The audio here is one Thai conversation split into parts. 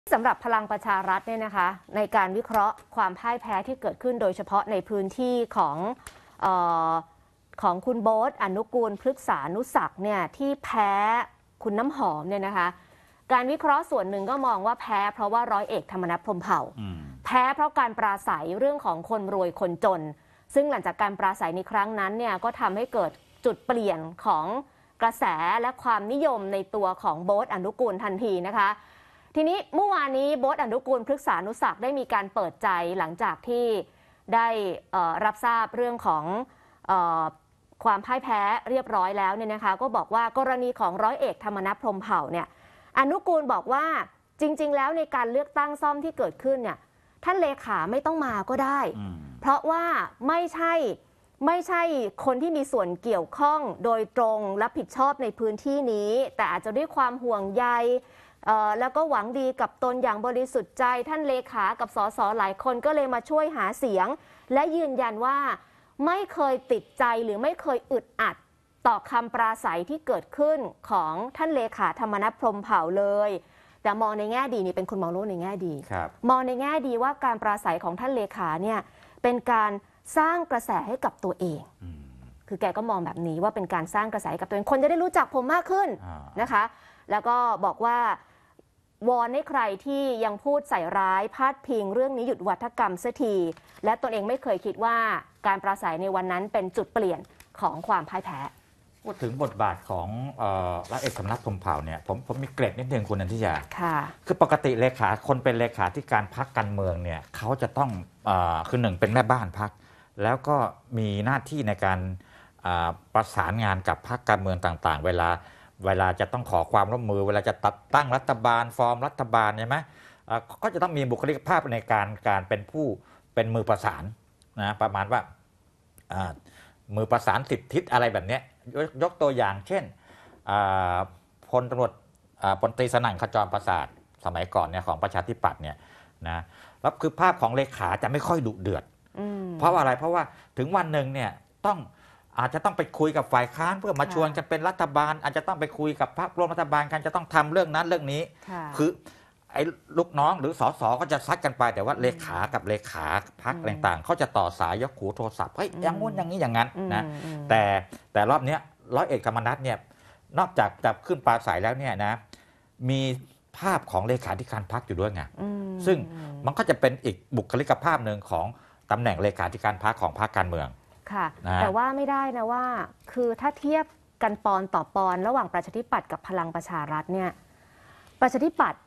สำหรับพลังประชารัฐเนี่ยนะคะในการวิเคราะห์ความพ่ายแพ้ที่เกิดขึ้นโดยเฉพาะในพื้นที่เออของคุณโบ๊ทอนุกูลพฤกษานุศักดิ์เนี่ยที่แพ้คุณน้ำหอมเนี่ยนะคะการวิเคราะห์ส่วนหนึ่งก็มองว่าแพ้เพราะว่าร้อยเอกธรรมนัสพรหมเผ่าแพ้เพราะการปราศัยเรื่องของคนรวยคนจนซึ่งหลังจากการปราศัยในครั้งนั้นเนี่ยก็ทำให้เกิดจุดเปลี่ยนของกระแสและความนิยมในตัวของโบ๊ทอนุกูลทันทีนะคะทีนี้เมื่อวานนี้โบ๊ทอนุกูลพฤกษานุศักดิ์ได้มีการเปิดใจหลังจากที่ได้รับทราบเรื่องของความพ่ายแพ้เรียบร้อยแล้วเนี่ยนะคะก็บอกว่ากรณีของร้อยเอกธรรมนัสพรหมเผ่าเนี่ยอนุกูลบอกว่าจริงๆแล้วในการเลือกตั้งซ่อมที่เกิดขึ้นเนี่ยท่านเลขาไม่ต้องมาก็ได้เพราะว่าไม่ใช่คนที่มีส่วนเกี่ยวข้องโดยตรงรับผิดชอบในพื้นที่นี้แต่อาจจะด้วยความห่วงใยแล้วก็หวังดีกับตนอย่างบริสุทธิ์ใจท่านเลขากับสสหลายคนก็เลยมาช่วยหาเสียงและยืนยันว่าไม่เคยติดใจหรือไม่เคยอึดอัดต่อคำปราศัยที่เกิดขึ้นของท่านเลขาธรรมนัสพรหมเผ่าเลยแต่มองในแง่ดีนี่เป็นคนมองโลกในแง่ดีมองในแง่ดีว่าการปราศัยของท่านเลขาเนี่ยเป็นการสร้างกระแสให้กับตัวเองคือแกก็มองแบบนี้ว่าเป็นการสร้างกระแสกับตัวเองคนจะได้รู้จักผมมากขึ้นนะคะแล้วก็บอกว่าวอนให้ใครที่ยังพูดใส่ร้ายพาดพิงเรื่องนี้หยุดวัฒกรรมเสียทีและตนเองไม่เคยคิดว่าการปราศัยในวันนั้นเป็นจุดเปลี่ยนของความพ่ายแพ้พูดถึงบทบาทของร้อยเอกธรรมนัสพรหมเผ่าเนี่ยผมมีเกร็ดนิดนึงคุณนันทิยาคือปกติเลขาคนเป็นเลขาธิการพรรคการเมืองเนี่ยเขาจะต้องคือหนึ่งเป็นแม่บ้านพรรคแล้วก็มีหน้าที่ในการประสานงานกับพรรคการเมืองต่างๆเวลาจะต้องขอความร่วมมือเวลาจะตั้งรัฐบาลฟอร์มรัฐบาลใช่ไหมก็จะต้องมีบุคลิกภาพในการเป็นมือประสานนะประมาณว่ามือประสาน10 ทิศอะไรแบบนี้ยกตัวอย่างเช่นพลตำรวจพลตรีสนั่นขจรประสาทสมัยก่อนเนี่ยของประชาธิปัตย์เนี่ยนะแล้วคือภาพของเลขาจะไม่ค่อยดุเดือดเพราะว่าอะไรเพราะว่าถึงวันหนึ่งเนี่ยอาจจะต้องไปคุยกับฝ่ายค้านเพื่อมาชวนกันเป็นรัฐบาลอาจจะต้องไปคุยกับพรรคร่วมรัฐบาลกันจะต้องทำเรื่องนั้นเรื่องนี้คือไอ้ลูกน้องหรือสสก็จะซัดกันไปแต่ว่าเลขากับเลขาพรรคต่างๆเขาจะต่อสายยกหูโทรศัพท์เฮ้ยอย่างงู้นอย่างนี้อย่างนั้นนะแต่รอบนี้ร้อยเอกธรรมนัสเนี่ยนอกจากจะขึ้นปราศัยแล้วเนี่ยนะมีภาพของเลขาธิการพรรคอยู่ด้วยไงซึ่งมันก็จะเป็นอีกบุคลิกภาพหนึ่งของตำแหน่งเลขาธิการพรรคของพรรคการเมืองค่ะแต่ว่าไม่ได้นะว่าคือถ้าเทียบกันปอนต่อปอนระหว่างประชาธิปัตย์กับพลังประชารัฐเนี่ยประชาธิปัตย์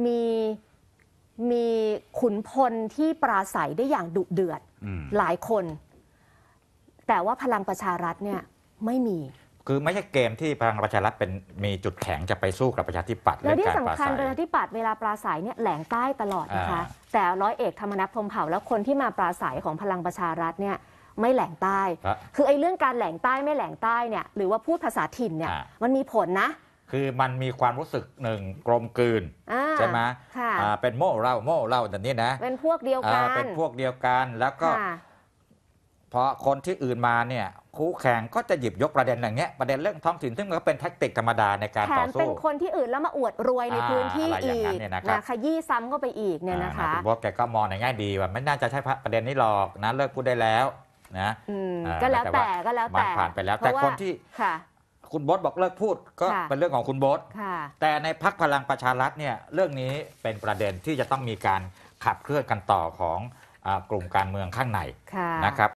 มีขุนพลที่ปราศัยได้อย่างดุเดือดหลายคนแต่ว่าพลังประชารัฐเนี่ยไม่มีคือไม่ใช่เกมที่พลังประชารัฐมีจุดแข็งจะไปสู้กับประชาธิปัตย์และที่สำคัญประชาธิปัตย์เวลาปราศัยเนี่ยแหลงใต้ตลอดนะคะแต่ร้อยเอกธรรมนัสพรหมเผ่าแล้วคนที่มาปราศัยของพลังประชารัฐเนี่ยไม่แหลงใต้คือไอ้เรื่องการแหลงใต้ไม่แหลงใต้เนี่ยหรือว่าพูดภาษาถิ่นเนี่ยมันมีผลนะคือมันมีความรู้สึกหนึ่งกลมกลืนใช่ไหมเป็นโม่เล่าแบบนี้นะเป็นพวกเดียวกันเป็นพวกเดียวกันแล้วก็พอคนที่อื่นมาเนี่ยคู่แข่งก็จะหยิบยกประเด็นอย่างเงี้ยประเด็นเรื่องท้องถิ่นซึ่งมันก็เป็นแท็กติกธรรมดาในการต่อสู้เป็นคนที่อื่นแล้วมาอวดรวยในพื้นที่อีกนะขยี้ซ้ำเข้าไปอีกเนี่ยนะคะคุณบอกแกก็มองในแง่ดีว่าไม่น่าจะใช่ประเด็นนี้หรอกนะเลิกพูดได้แล้วนะก็แล้วแต่ผ่านไปแล้วแต่คนที่คุณโบ๊ทบอกเลิกพูดก็เป็นเรื่องของคุณโบ๊ทแต่ในพรรคพลังประชารัฐเนี่ยเรื่องนี้เป็นประเด็นที่จะต้องมีการขับเคลื่อนกันต่อของกลุ่มการเมืองข้างในนะครับ